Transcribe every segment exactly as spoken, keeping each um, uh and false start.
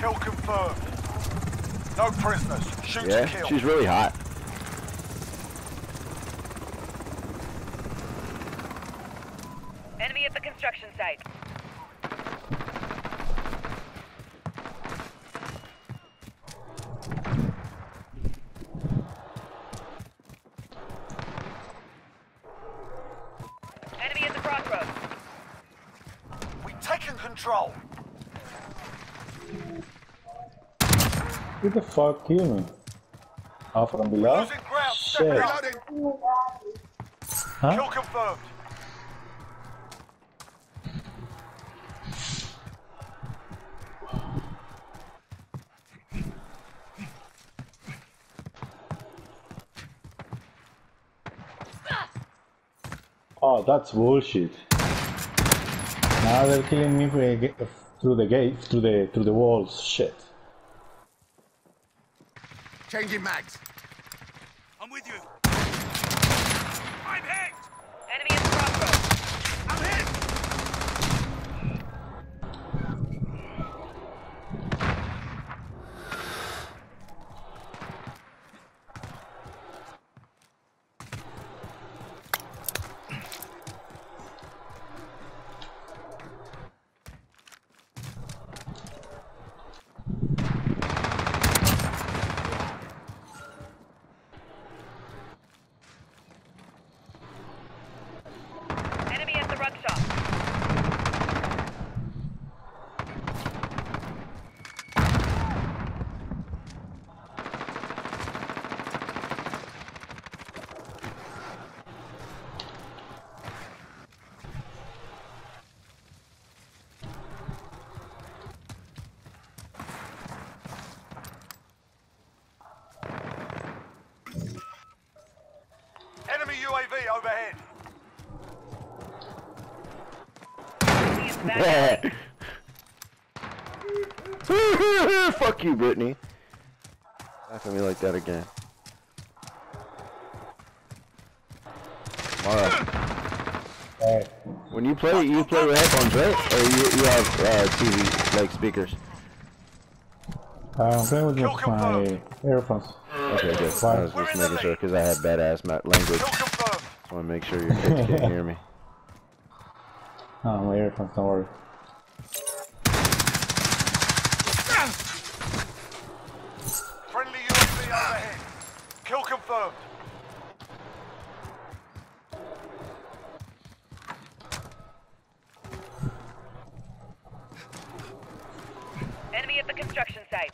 Kill confirmed. No prisoners. Shoot Yeah, to kill. she's really hot. Enemy at the construction site. Enemy at the crossroads. We taken control. Who the fuck killed me? Oh, from below? Losing ground. Shit. Step reloading. Huh? Kill confirmed. Oh, that's bullshit. Now they're killing me through the gate, through the through the walls. Shit. Changing mags. I'm with you. I'm hit. Enemy at the crossroads. I'm hit. Enemy at the rug shop. Enemy U A V overhead. Enemy is back. Fuck you, Brittany. Laugh at me like that again. Mara, Hey. when you play, you play with headphones, right? Or you, you have uh, T V, like speakers? I'm playing with Kill my confirmed. earphones. Okay, good. Why? I was just making sure, because I have badass ma- language. Kill confirmed. Just want to make sure your kids can't hear me. Oh, my earphones, don't worry. Friendly U A V overhead. Kill confirmed. Enemy at the construction site.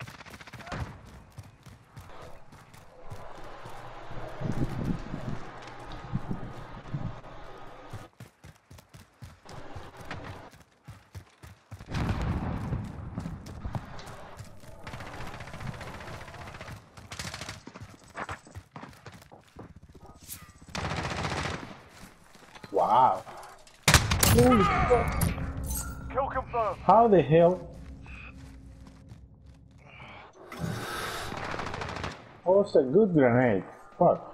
Wow. Holy fuck. Kill confirmed. How the hell? Oh, it's a good grenade. Fuck.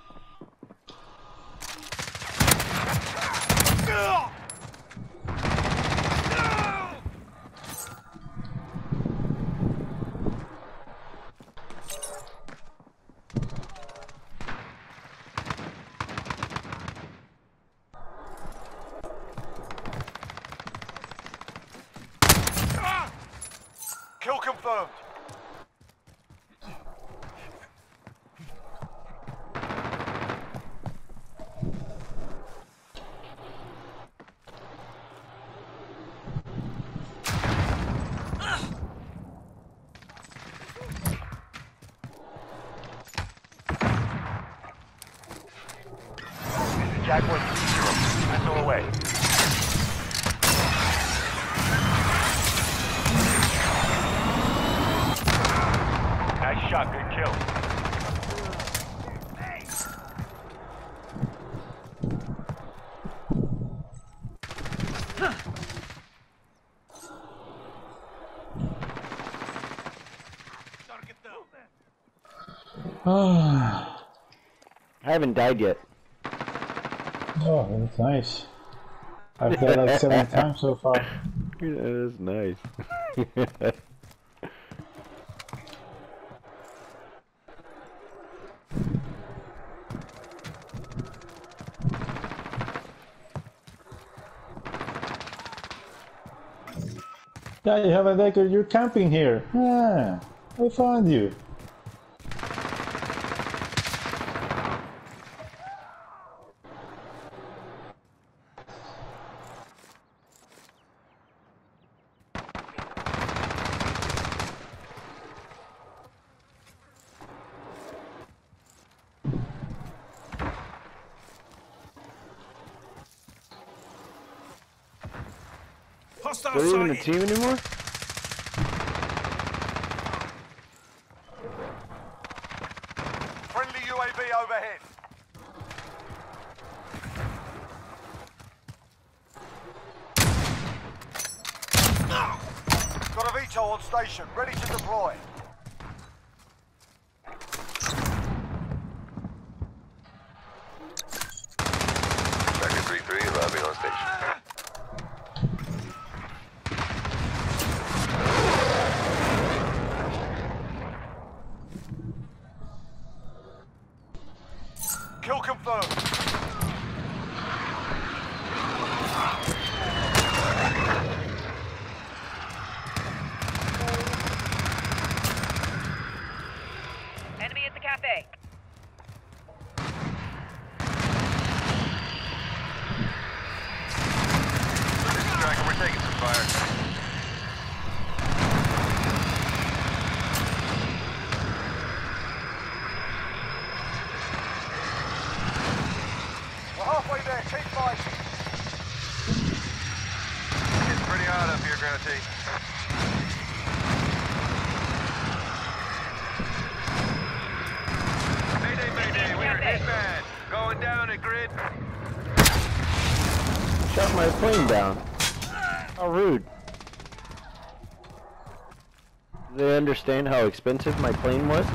Kill confirmed. Jaguar three zero. Missile away. Nice shot, good kill. Ah. I haven't died yet. Oh, that's nice. I've died like seven times so far. That is nice. Yeah, you have a decker. You're camping here. Yeah, I found you. Hostile Are you even a sighting. team anymore? Friendly U A V overhead. Got a V TOL on station, ready to deploy. Striker three three arriving on station. Kill confirmed. Enemy at the cafe. Striker, we're taking some fire. We're halfway there, keep fighting. It's pretty hot up here, Gravity. Mayday, mayday, we are hit bad. Going down at grid. Shot my plane down. How rude. Do they understand how expensive my plane was?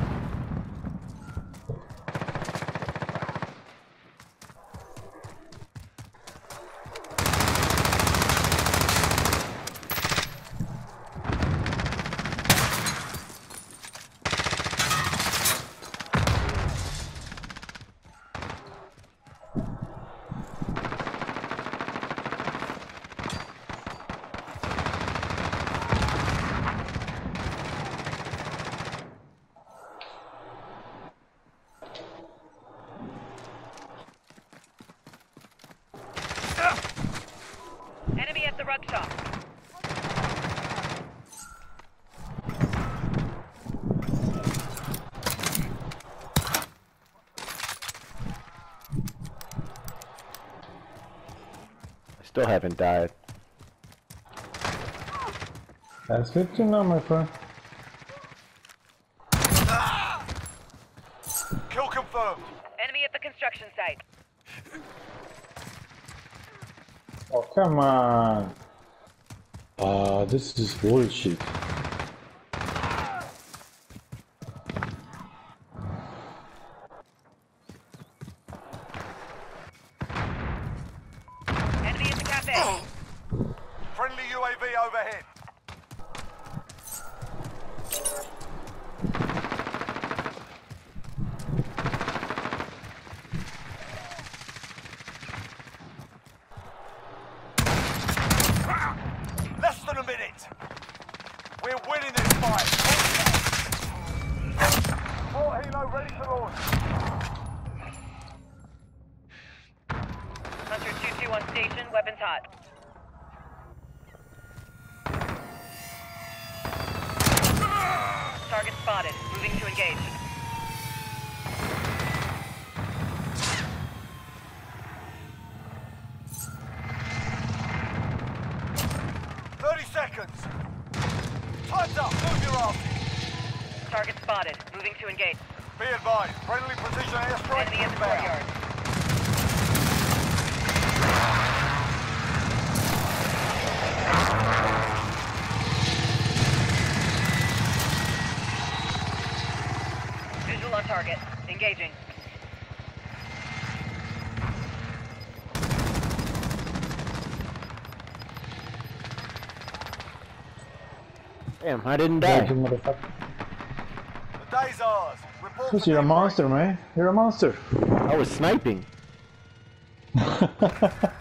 Enemy at the rug shop. I still haven't died. That's good to know, my friend. Kill confirmed. Enemy at the construction site. Oh, come on. Ah, this is bullshit. Enemy at the cafe. Friendly U A V overhead. Less than a minute. We're winning this fight. Fort Hilo ready to launch. Hunter two two on station, weapons hot. Target spotted, moving to engage. thirty seconds. Time's up. Move your ass. Target spotted, moving to engage. Be advised. Friendly precision airstrike Enemy at the inbound. courtyard. Visual on target. Engaging. Damn, I didn't Thank you, die. motherfucker. The day's ours. Report Because to you're a debrief. monster, man. You're a monster. I was sniping.